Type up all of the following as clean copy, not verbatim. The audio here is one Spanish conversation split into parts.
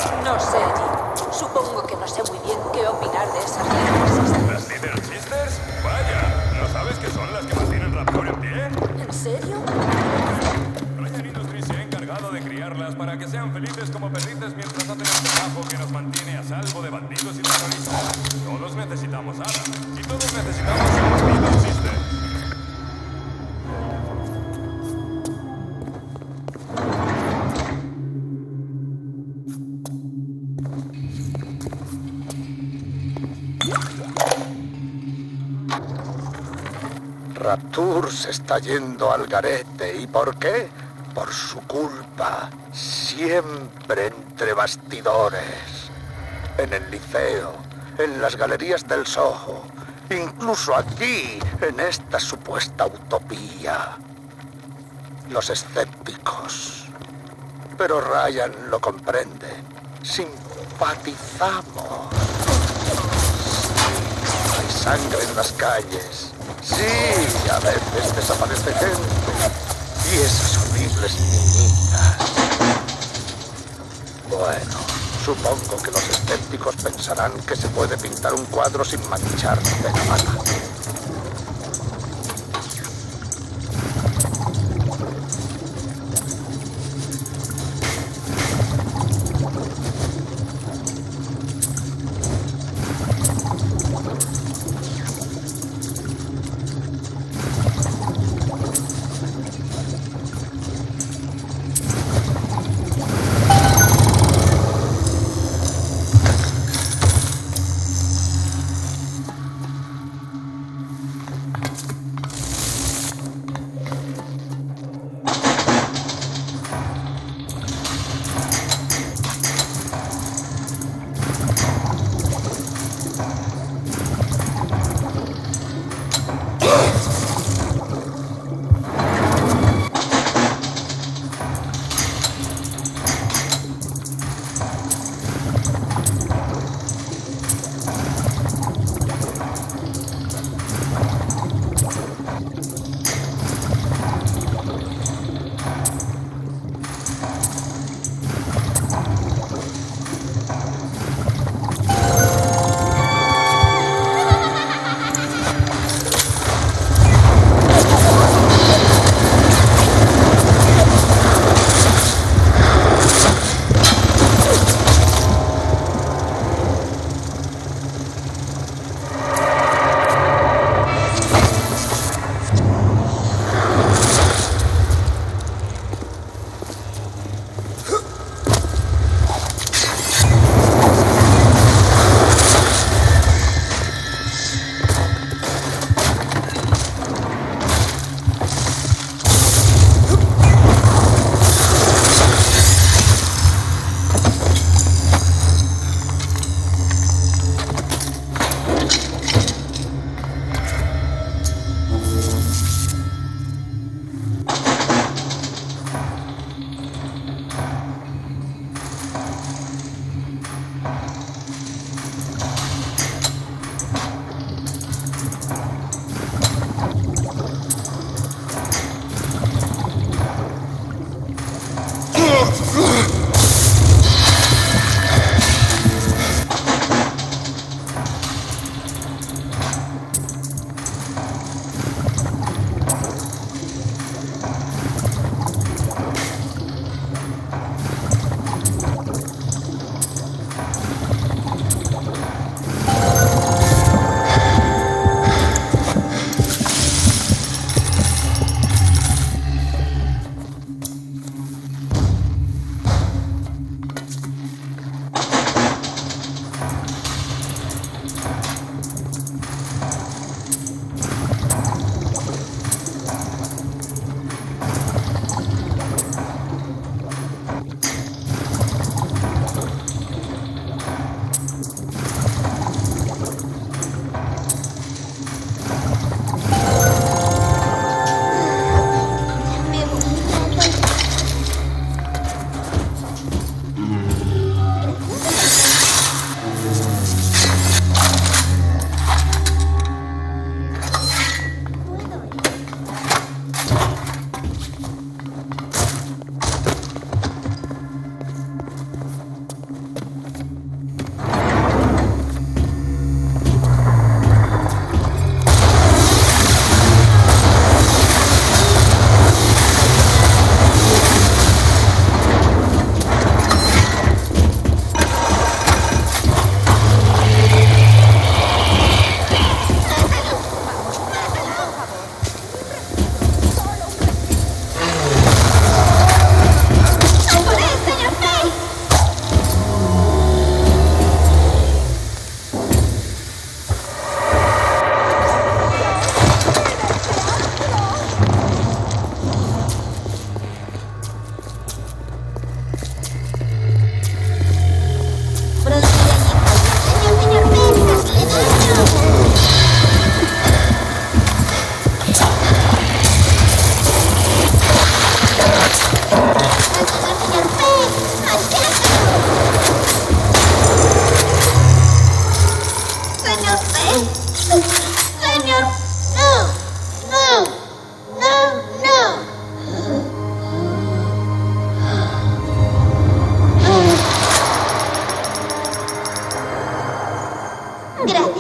No sé, Jim. Supongo que no sé muy bien qué opinar de esas reglas. ¿Las Little Sisters? Vaya, ¿no sabes que son las que mantienen Raptor en pie? ¿En serio? Ryan Industries se ha encargado de criarlas para que sean felices como perritas mientras hacen el trabajo que nos mantiene a salvo de bandidos y terroristas. Todos necesitamos alas. Y todos necesitamos un Little Sister. Rapture se está yendo al garete. ¿Y por qué? Por su culpa. Siempre entre bastidores. En el liceo, en las galerías del Soho, incluso aquí, en esta supuesta utopía. Los escépticos. Pero Ryan lo comprende. Simpatizamos. Hay sangre en las calles. Sí, a veces desaparece gente. Y esas horribles niñitas. Bueno, supongo que los escépticos pensarán que se puede pintar un cuadro sin manchar de la mano.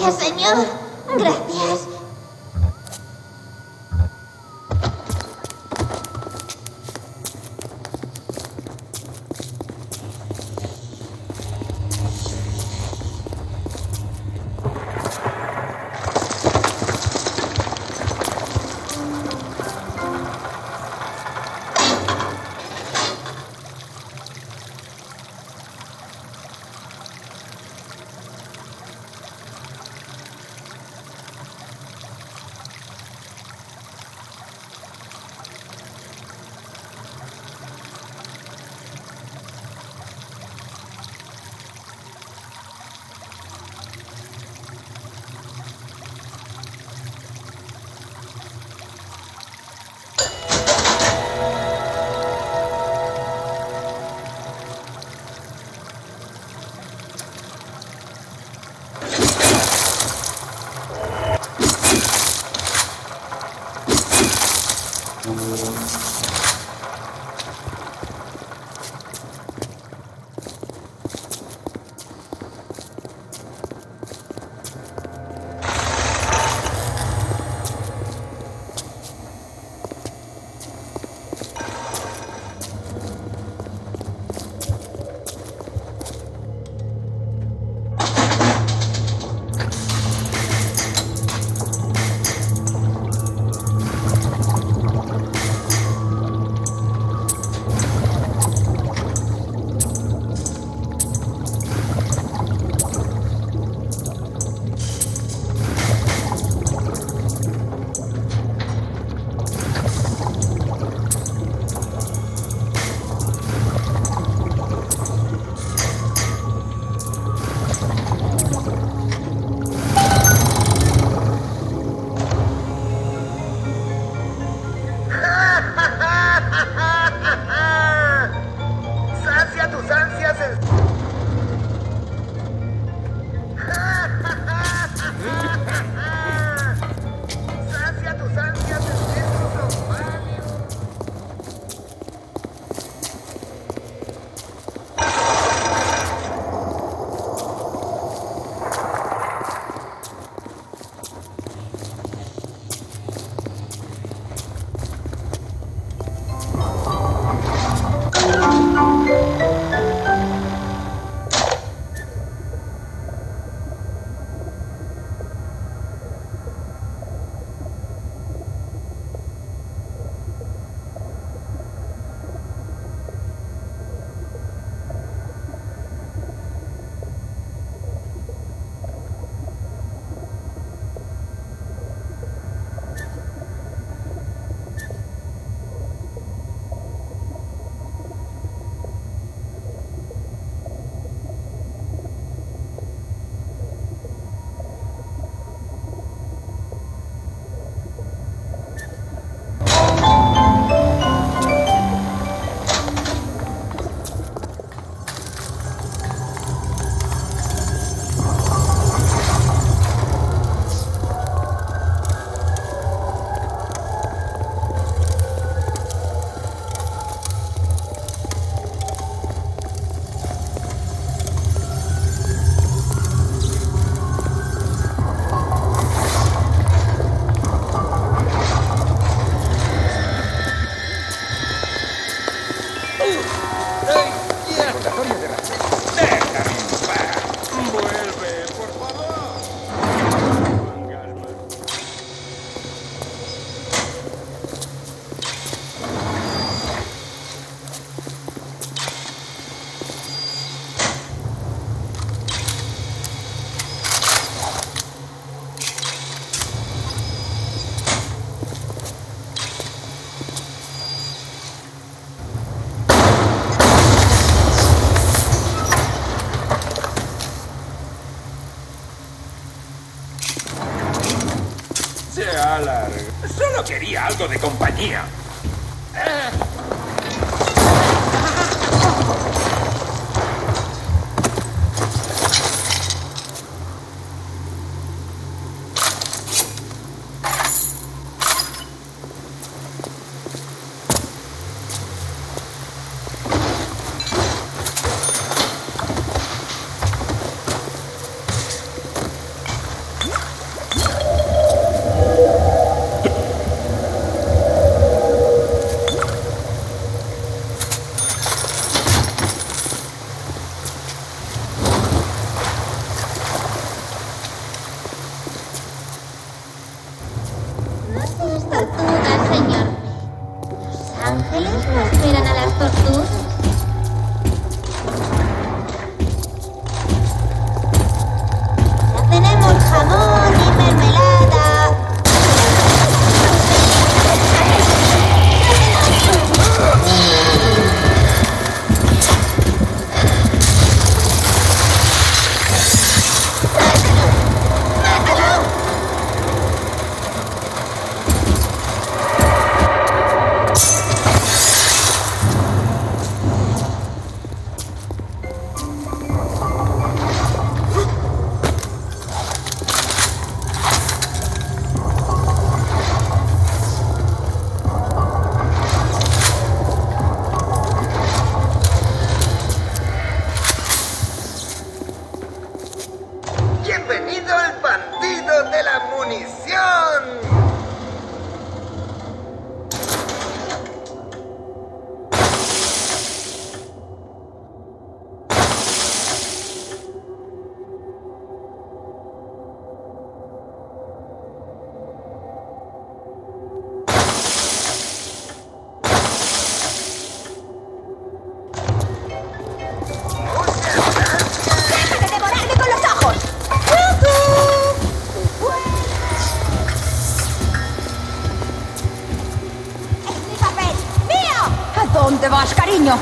Gracias, señor. Gracias. Solo quería algo de compañía. daño.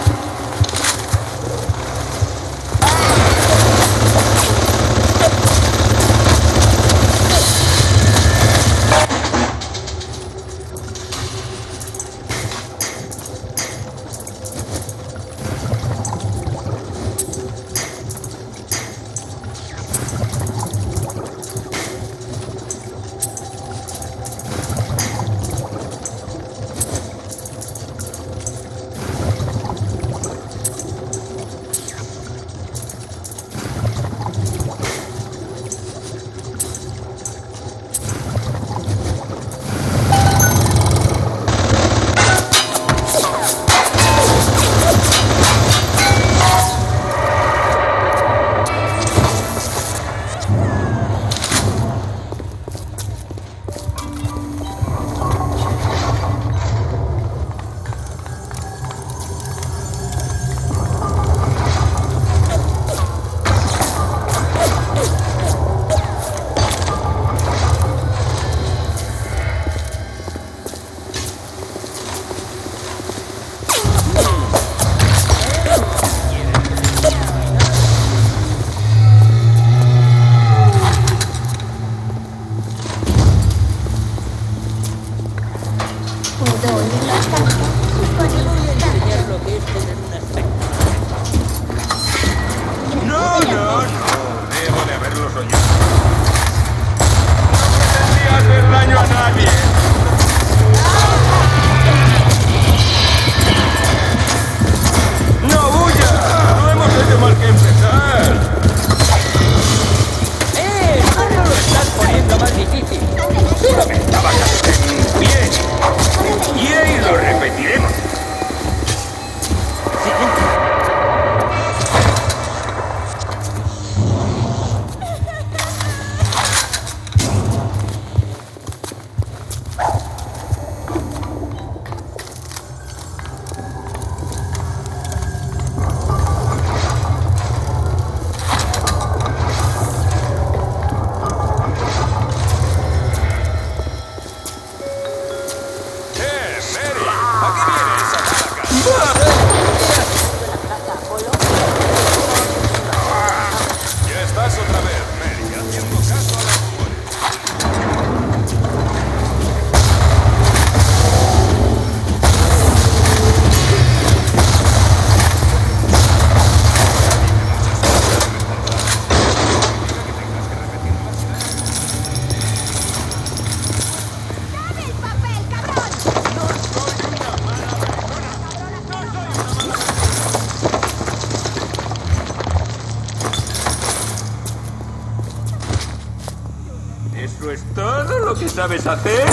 ¿Eso es todo lo que sabes hacer?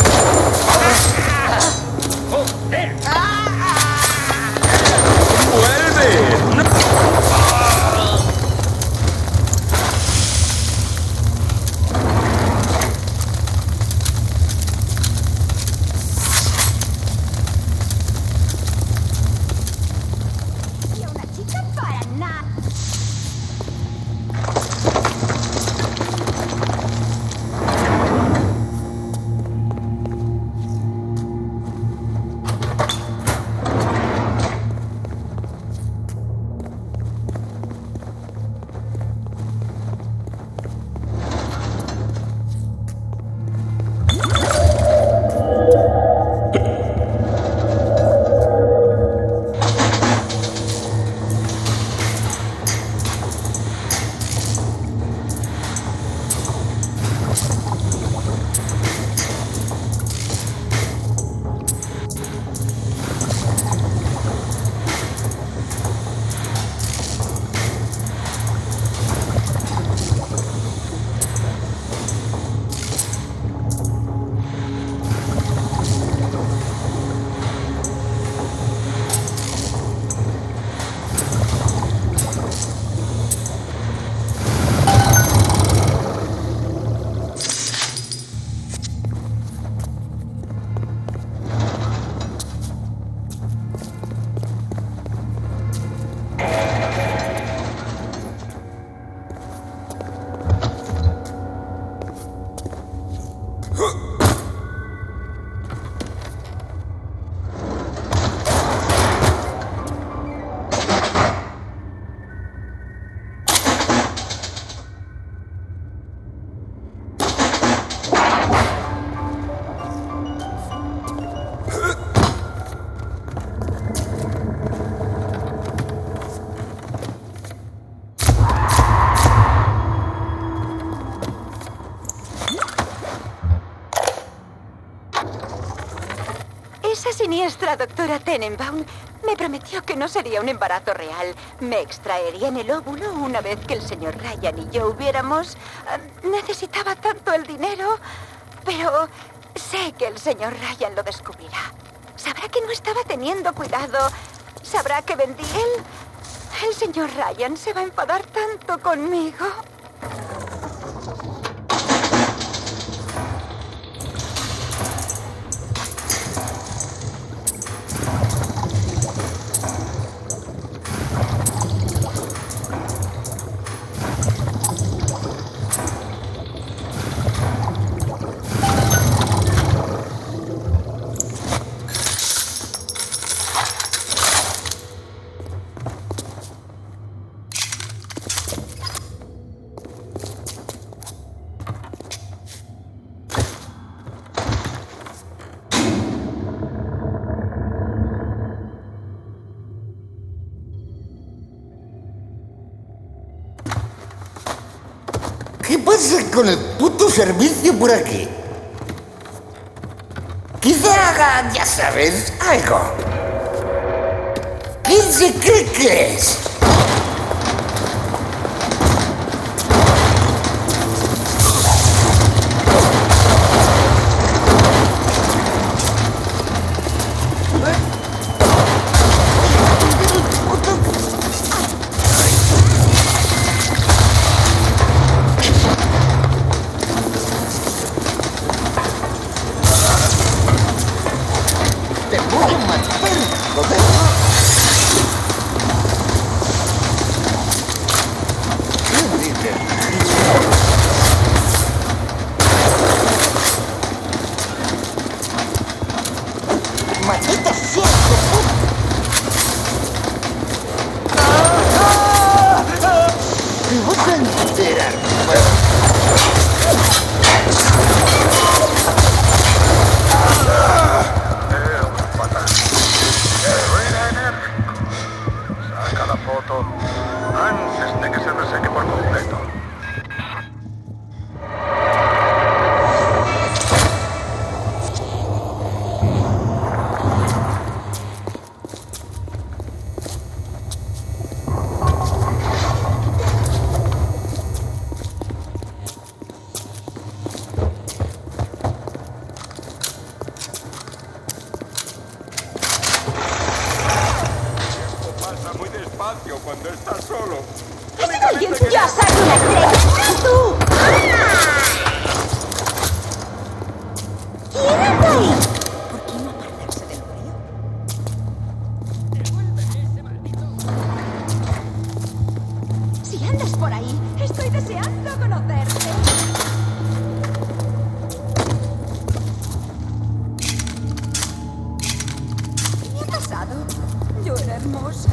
¡Joder! ¡Vuelve! siniestra doctora Tenenbaum me prometió que no sería un embarazo real. Me extraerían el óvulo una vez que el señor Ryan y yo hubiéramos... necesitaba tanto el dinero, pero sé que el señor Ryan lo descubrirá. Sabrá que no estaba teniendo cuidado. Sabrá que vendí él. El señor Ryan se va a enfadar tanto conmigo. ¿Qué pasa con el puto servicio por aquí? Quizá haga, ya sabes, algo. ¿Quién se cree que es? ¡Maldita sea! ¡Te vas a enterar! Rueda enérgico. Saca la foto antes de que se reseque por completo. Cuando estás solo. ¡Es alguien! ¡Ya saco una estrella! ¡Tú! ¿Quién anda ahí? ¿Por qué no apartarse del frío? ¡Devuélveme ese maldito! Si andas por ahí, estoy deseando conocerte. ¿Qué me ha pasado? Yo era hermosa.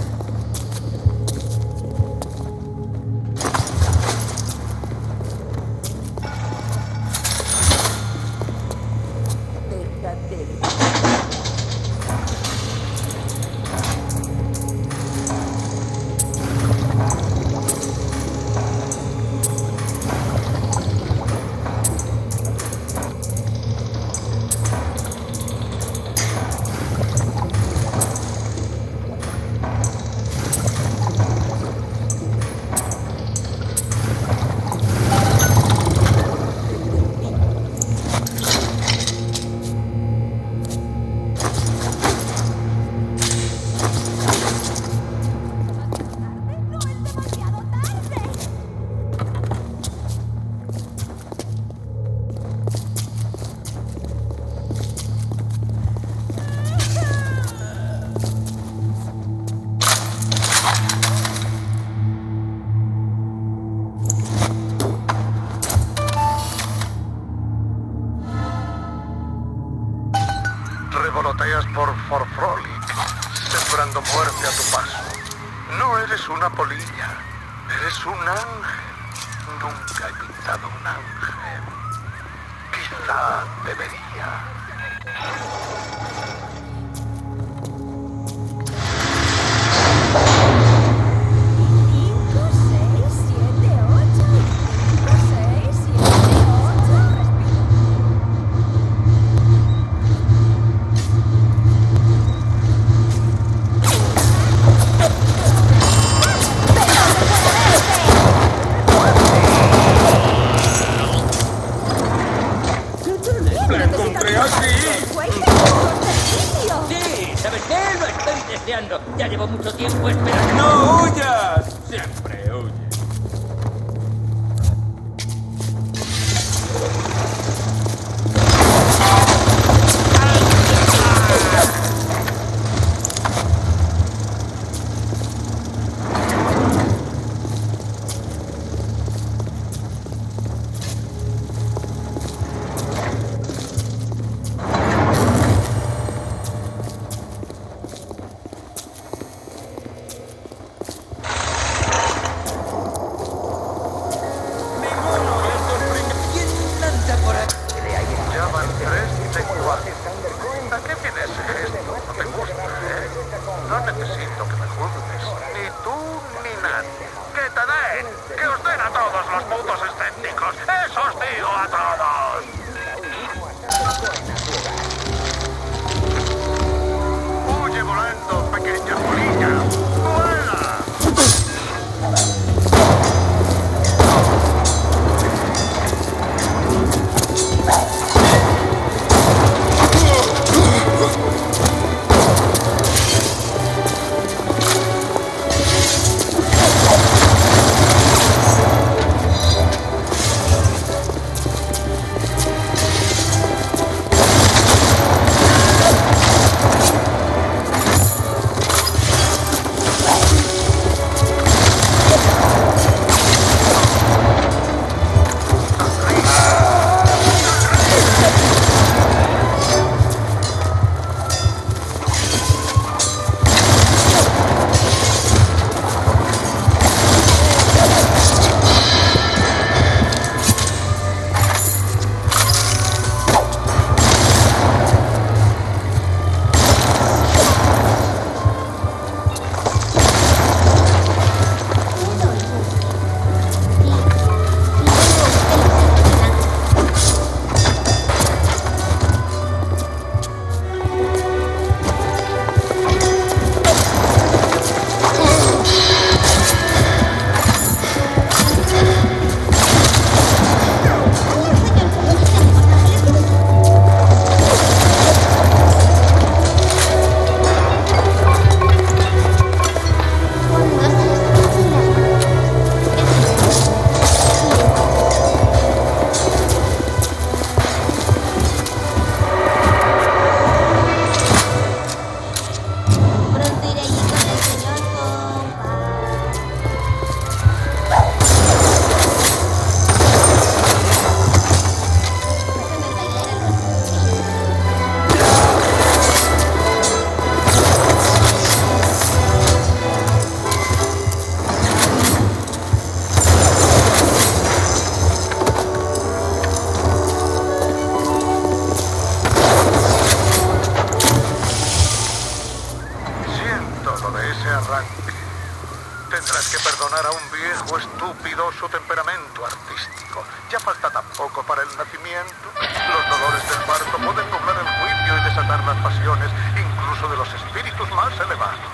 Revoloteas por Fort Frolic, sembrando muerte a tu paso. No eres una polilla, eres un ángel. Nunca he pintado un ángel. Quizá debería. ¡Que os den a todos los putos escépticos! ¡Eso os digo a todos! ¡Huye volando, pequeña polilla! ¡Vuela! Tendrás que perdonar a un viejo estúpido su temperamento artístico. Ya falta tan poco para el nacimiento. Los dolores del parto pueden nublar el juicio y desatar las pasiones, incluso de los espíritus más elevados.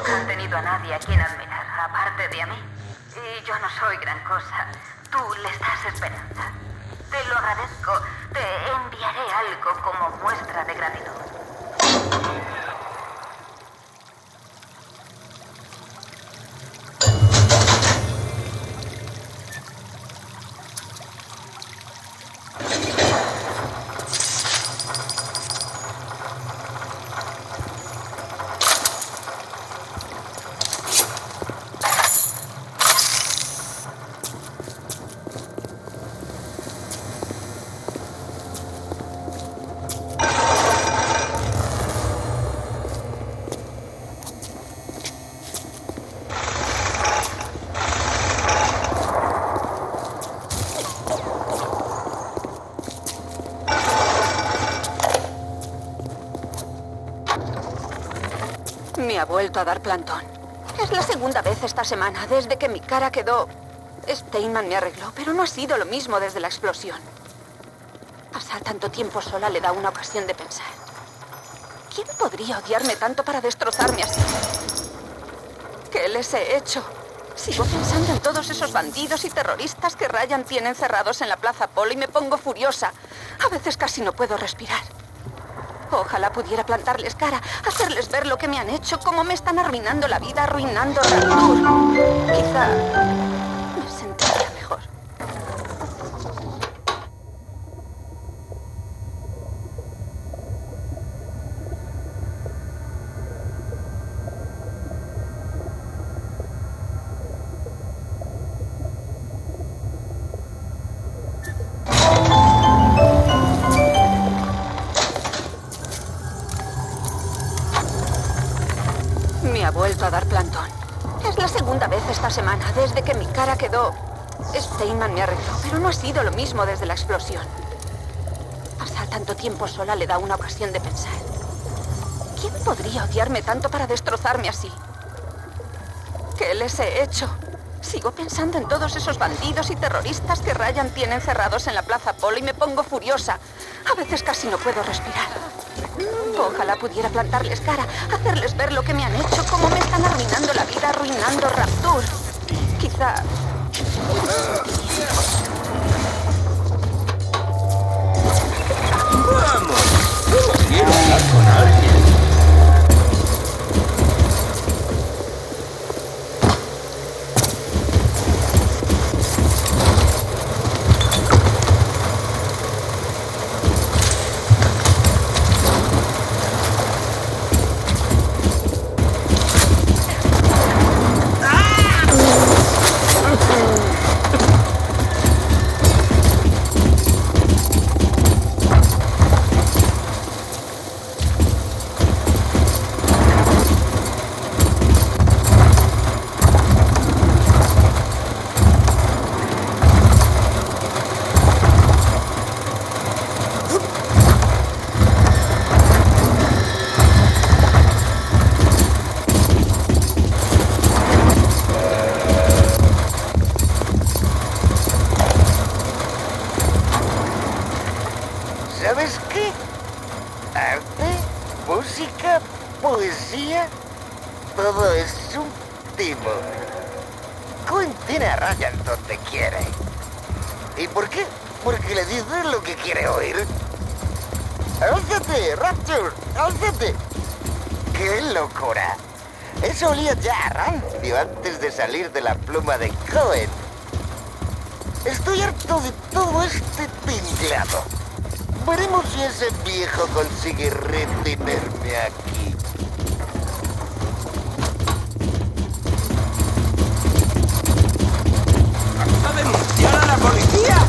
Nunca han tenido a nadie a quien admirar, aparte de a mí. Y yo no soy gran cosa. Tú les das esperanza. Te lo agradezco. Te enviaré algo como muestra de gratitud. Me ha vuelto a dar plantón. Es la segunda vez esta semana, desde que mi cara quedó... Steinman me arregló, pero no ha sido lo mismo desde la explosión. Pasar tanto tiempo sola le da una ocasión de pensar. ¿Quién podría odiarme tanto para destrozarme así? ¿Qué les he hecho? Sigo pensando en todos esos bandidos y terroristas que Ryan tiene encerrados en la Plaza Polo y me pongo furiosa. A veces casi no puedo respirar. Ojalá pudiera plantarles cara, hacerles ver lo que me han hecho, cómo me están arruinando la vida, arruinando Rapture. Quizá me sentiría mejor. Me ha vuelto a dar plantón. Es la segunda vez esta semana, desde que mi cara quedó... Steinman me arregló, pero no ha sido lo mismo desde la explosión. Pasar tanto tiempo sola le da una ocasión de pensar. ¿Quién podría odiarme tanto para destrozarme así? ¿Qué les he hecho? Sigo pensando en todos esos bandidos y terroristas que Ryan tiene encerrados en la Plaza Polo y me pongo furiosa. A veces casi no puedo respirar. Ojalá pudiera plantarles cara, hacerles ver lo que me han hecho, cómo me están arruinando la vida, arruinando Rapture. Quizá... ¡Vamos! Solo quiero hablar con alguien. ¿Sabes qué? Arte, música, poesía, todo es un timo. Cohen tiene a Ryan donde quiere. ¿Y por qué? Porque le dice lo que quiere oír. ¡Álzate, Rapture! ¡Álzate! ¡Qué locura! Eso olía ya a rancio antes de salir de la pluma de Cohen. Estoy harto de todo este tinglado. Veremos si ese viejo consigue retenerme aquí. ¡Vamos a denunciar a la policía!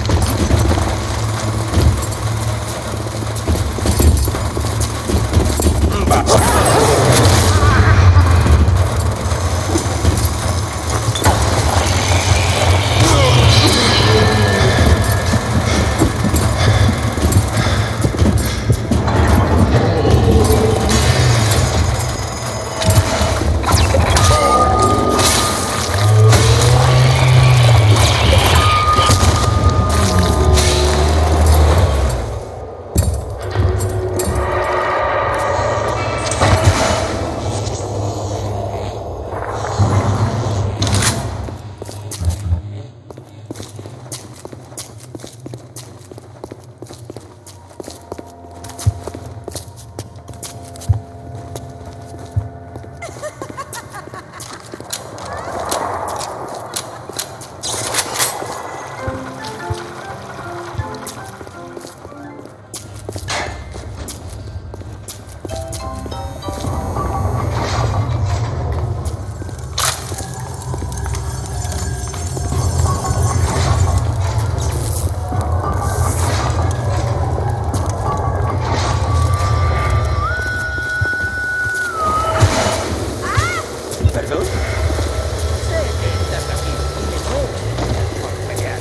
¿Perdón? Sé que estás aquí y que no vienes por pelear.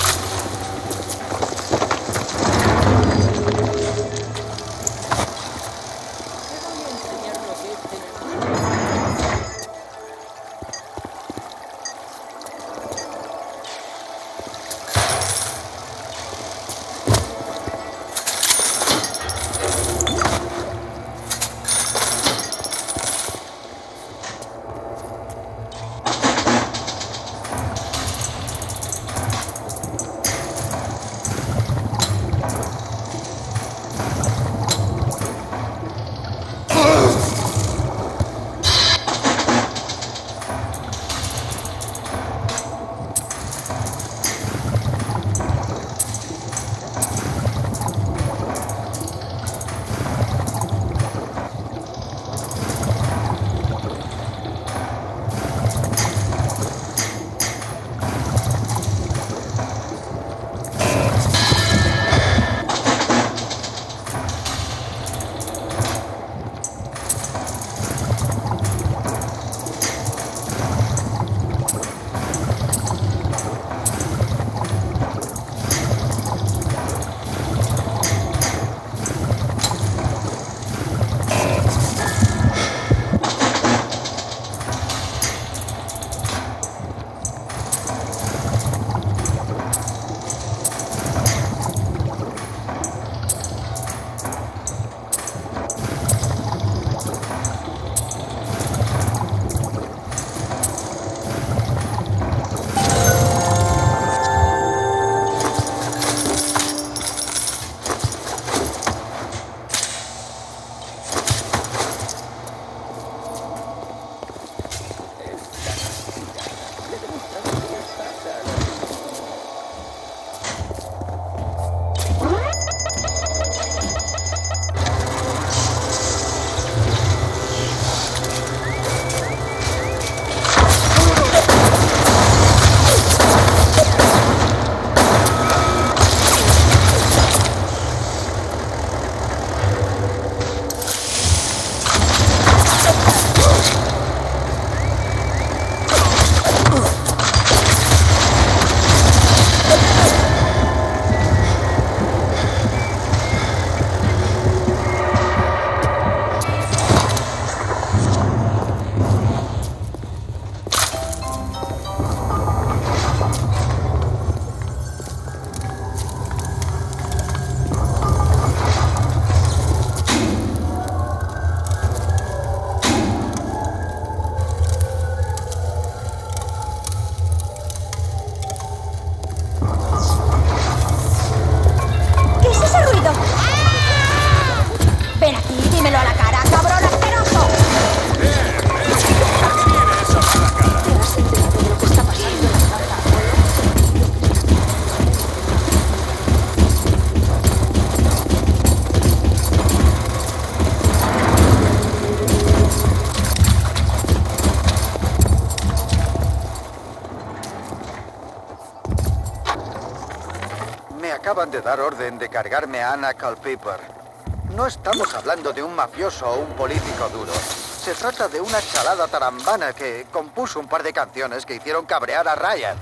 Te voy a enseñar lo que es tener un... acaban de dar orden de cargarme a Anna Culpepper. No estamos hablando de un mafioso o un político duro. Se trata de una chalada tarambana que compuso un par de canciones que hicieron cabrear a Ryan.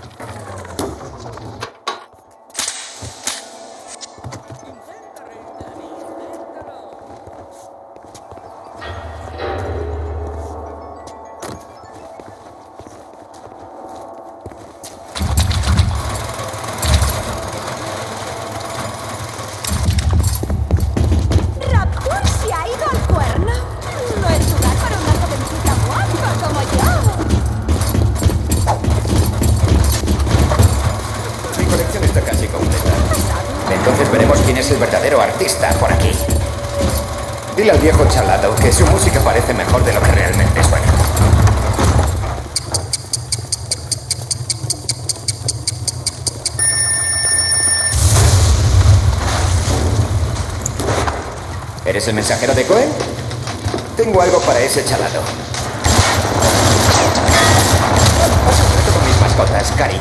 Es el verdadero artista por aquí. Dile al viejo chalado que su música parece mejor de lo que realmente suena. ¿Eres el mensajero de Cohen? Tengo algo para ese chalado. Paso un rato con mis mascotas, cariño.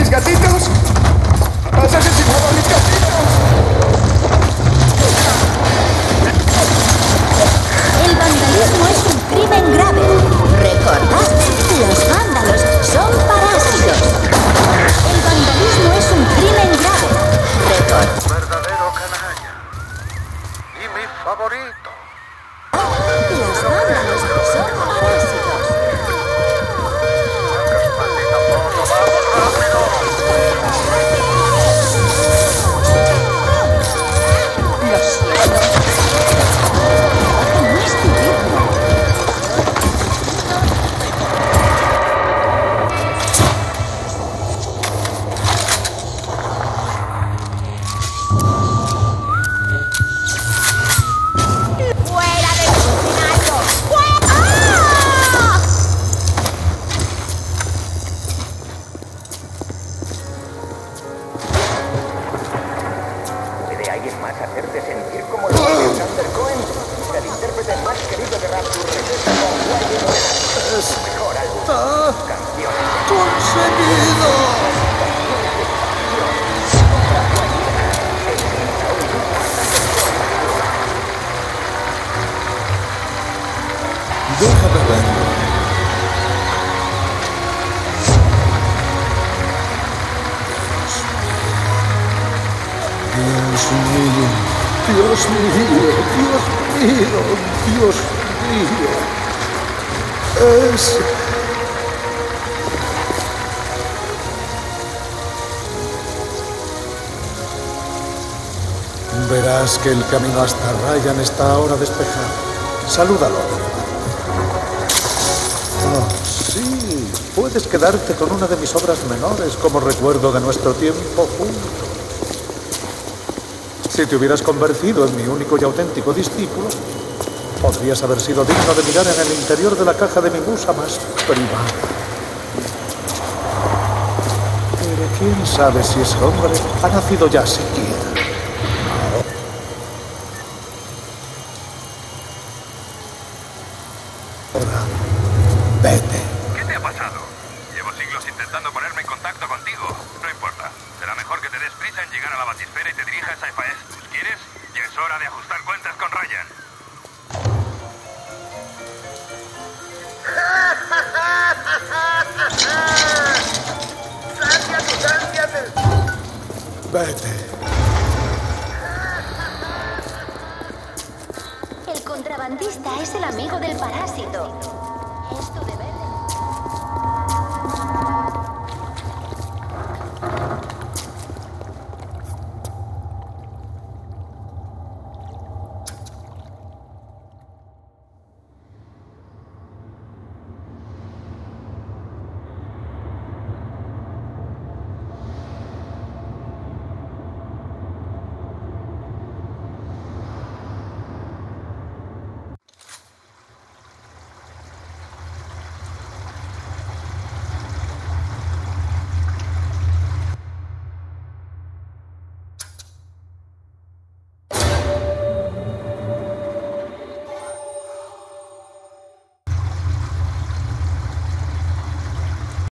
mis gatitos! ¡Has asesinado a mis gatitos! El vandalismo es un crimen grave. Recordad, los vándalos son parásitos. El vandalismo es un crimen grave. Recordad. Verdadero canalla. Y mi favorito. Los vándalos son parásitos. Maldita foto, vamos rápido. Lo siento. No es tu ritmo. ¡Fuera del escenario! ¡Ah! ¿Puede alguien más hacerte sentir como lo hace Sander Cohen? El intérprete más querido de Rapture regresa con Guay de su mejor álbum. Canciones. ¡Conseguido! Déjame verlo. Dios mío, Dios mío, Dios mío, Dios mío. Es... Verás que el camino hasta Ryan está ahora despejado. Salúdalo. Oh, sí, puedes quedarte con una de mis obras menores como recuerdo de nuestro tiempo juntos. Si te hubieras convertido en mi único y auténtico discípulo, podrías haber sido digno de mirar en el interior de la caja de mi musa más privada. Pero quién sabe si ese hombre ha nacido ya siquiera. Ahora, vete. ¿Qué te ha pasado? Llevo siglos intentando ponerme en contacto contigo. No importa. Será mejor que te des prisa en llegar a la batisfera y te dirijas a Hephaestus. ¿Quieres? Ya es hora de ajustar cuentas con Ryan. Vete. El contrabandista es el amigo del parásito.